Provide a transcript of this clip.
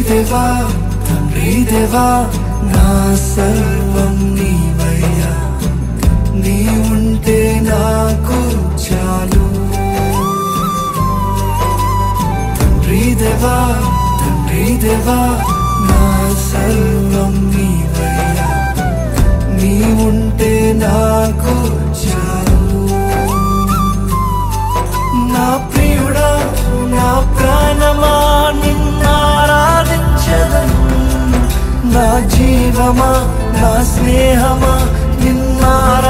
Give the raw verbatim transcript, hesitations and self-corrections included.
దేవా తండ్రి దేవా నా సర్వం నీవయ్యా, నీ ఉంటే నాకు చాలు. తండ్రి దేవా తండ్రి దేవా నా సర్వం నీవయ్యా, నీ ఉంటే నాకు చాలు. నా ప్రియుడా నా ప్రాణమా నిన్నారాధించెదను, నా జీవమా నా స్నేహమా నిన్నారా